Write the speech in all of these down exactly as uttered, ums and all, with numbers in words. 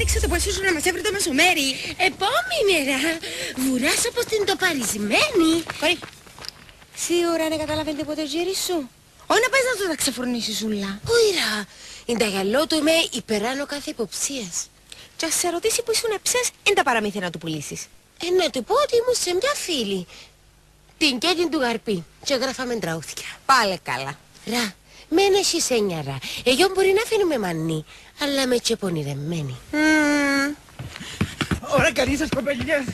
άνοιξε το ποσί σου να μας έβρει το μεσομέρι. Επόμενη μέρα, βουράς όπως την το παρισμένη. Κορί, σίγουρα δεν καταλαβαίνετε ποτέ ο γέρι σου. Όχι να πας να το τα ξεφουρνήσεις ούλα. Ούρα, είναι τα γυαλό του είμαι υπεράνω κάθε υποψίας. Και ας σε ρωτήσει που ήσουν εψές, είναι τα παραμύθια να του πουλήσεις. Ε, να του πω ότι ήμουν σε μια φίλη. Την Κέντιν του Γαρπή. Και γράφαμε τραούθια. Πάλε καλά. Ρα, μεν εσύ σένιαρα. Εγώ μπορεί να αφήνουμε μανί, αλλά με και πονηρεμένη. Mm. Ωραία, καλή σας κοπελιές.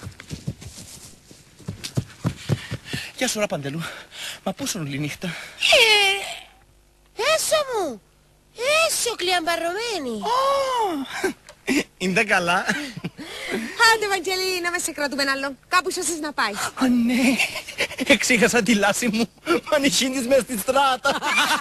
Γεια σου, ρε Παντελού. Μα πού σου όλη νύχτα? Ε, έσω μου. Έσω κλειαμπαρωμένη. Είναι καλά. Άντε, Βαγγέλη, να με σε κρατούμε άλλο. Κάπου ίσως να πάει. Α, ναι. Εξήχασα τη λάση μου. Μα ανησύνεις μες στη στράτα.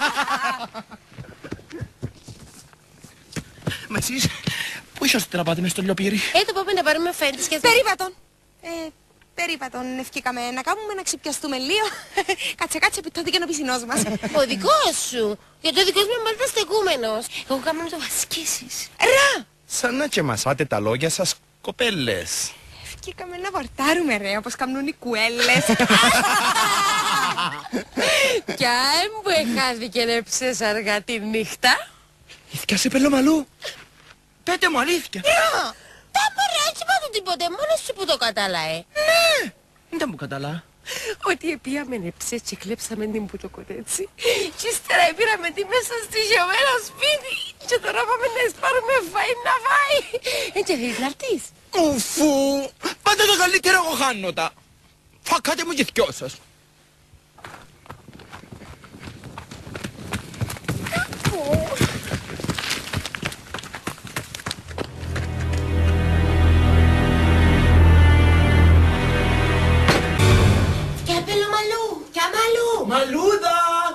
Μα εσείς, πού ίσως τραβάτε μες στο λιοπύρι? Ε, το πάμε να πάρουμε φέντες και... Περίπατον. Ε, περίπατον ευκήκαμε να κάνουμε να ξυπιαστούμε λίγο. Κάτσε, κάτσε, επιτώθηκε ο πισινός μας. Ο δικός σου. Γιατί ο δικός μου είναι μάλιστα στεκούμενος. Εγώ κάνω να το βασκίσεις. Ρα! Σαν να και μας φάτε τα λόγια σας, κοπέλες. Ευκήκαμε να βορτάρουμε, ρε, όπως κάνουν οι κουέλες. Κι αν μου εχάθηκε να ψες αργά τη νύχτα. Ήθηκια σε πελομαλού. Πέτε μου αλήθεια. Ρα! Τα μωρέ, έτσι πάντου τίποτε, μόνος σου που το κατάλαε. Ναι. Δεν τα μου καταλά. Ότι επίαμε νεψές και κλέψαμε την πουτοκοτέτσι. Και ύστερα πήραμε τη μέσα στη γεωμένα σπίτι. Και τώρα πάμε να εισπάρουμε φαΐ να φάει. Ε, και θέλεις να έρθεις? Ουφού. Πάντα το καλύτερο εγώ χάνω τα. Φακάτε μου και δυο σας. Μαλούδα!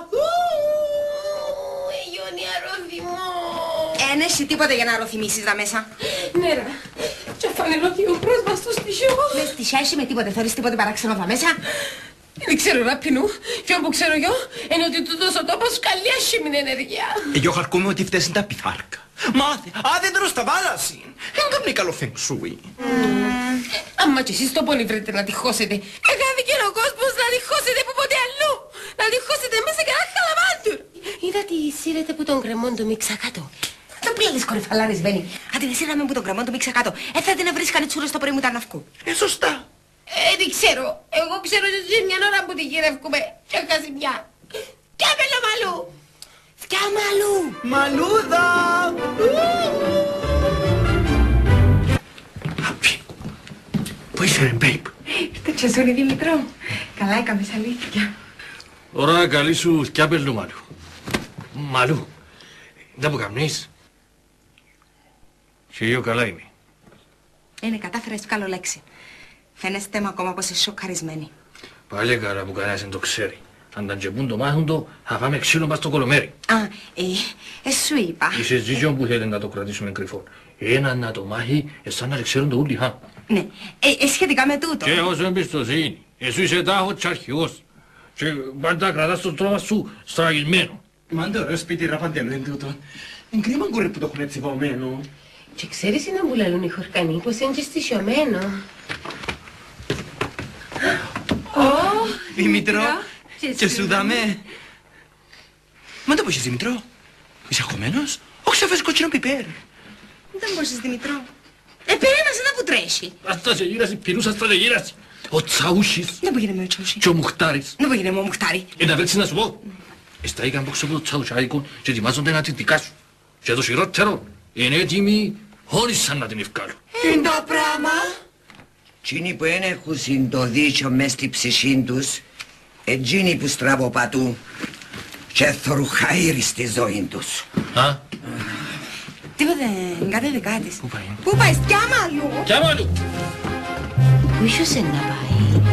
Εγιώνει αρωθυμό. Εν εσύ τίποτε για να αρωθυμίσεις δα μέσα. Ναι ρε, και φανελώθη ο πρόσβαστος στη σιώ. Μες στη σιάση με τίποτε, θωρείς τίποτε παράξενο δα μέσα. Δεν ξέρω ραπινού, και όπου ξέρω εγώ, είναι ότι τούτος ο τόπος καλή άσχημη ενέργεια. Εγώ χαρκούμε ότι φταίσουν τα πιθάρκα. Μάθε, α δεν τρως τα βάλαση. Δεν κάνει καλό φεγγσούι. Άμα κι εσείς το πόνοι βρείτε να τυχώσετε. Εγάδικε ο κόσμος να τυχώσετε που ποτέ αλλού. Να τυχώσετε μέσα και ένα χαλαμάντουρ. Είδα τι σύρετε που τον κρεμόν του μίξα κάτω. Το πλέγεις κορυφαλάρης Βένι. Αν την εσύραμε που τον κρεμόν του μίξα κάτω. Ε, θα την βρεις κανετσούρα στο πρωί μου τα ναυκού. Ε, σωστά. Ε, δεν ξέρω. Εγώ ξέρω ότι είναι μια ώρα που τη γυρεύκουμε. Και έχασε μια. Κι άμελο μαλλού. Σκιά μαλλού. Μαλούδα! Πού είσαι ρε μπέιπ? Ήρθε τσεσούρι Δημητρό. Καλά έκαμες αλήθεια. Ωραία καλή σου σκιάπελου μαλλού. Μαλλού. Δεν μου καμνείς. Και εγώ καλά είμαι. Είναι κατάφερες του καλό λέξη. Φαίνεστε μου ακόμα πως είσαι σοκαρισμένη. Πάλι καλά που κανένας δεν το ξέρει. Αν τα τζεπούν το μάθουν το, θα φάμε ξύλο μας στο κολομέρι. Α, ε, ε, σου είπα. Είσαι ζήτιον που θέλετε να το κρατήσουμε κρυφό. Έναν να το μάθει, εσάν να ξέρουν το ούλι, χα. Ναι, ε, ε, σχετικά με τούτο. Και όσο εμπιστοσύνη. Εσύ είσαι τάχος αρχηγός. Και πάντα κρατάς το στρώμα σου στραγισμένο. Μα είναι ωραίο σπίτι ρε Παντελού εν τούτο. Είναι κρίμα κουρε που το έχουν έτσι βαμμένο. Και ξέρεις είναι που λαλούν οι χορκανοί πως είναι και στισιωμένο. Ω, Δημητρό, και και σου δάμε. Μα το πω είσαι Δημητρό. Είσαι αγχωμένος? Όχι σε φες κότσινο πιπέρ. Δεν μπορείς Δημητρό. Ε, περίμασε να που τρέχει. Asta σε γύραση, πυρούσα στα σε γύραση. Ο Τσαούσης Δεν μπορεί να με ο Τσαούσι. και ο Μουχτάρης. Δεν μπορεί να με ο Μουχτάρη. Ε, να βρέξει να σου πω. Εστά είχαν πόξω από το Τσαουσάικον και ετοιμάζονται να την δικάσουν. Και το χειρότερο, είναι έτοιμοι χώρισαν να την ευκάλουν. Είναι το πράγμα. Εκείνοι που δεν έχουν το δίκιο μες στη ψυχή τους, εκείνοι που στραβοπατούν και θωρούν χαΐρι στη ζωή τους. Α, Τίποτε, κάτι δεκάτης. πού πάει? Πού πάει, σκιά μαλλού. Κι άμα αλλού. Πού ίσως να πάει?